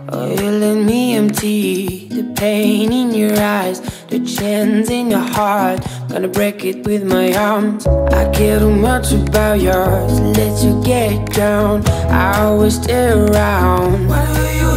Oh, you let me empty the pain in your eyes, the chains in your heart. Gonna break it with my arms. I care too much about yours, let you get down. I always stay around. What do you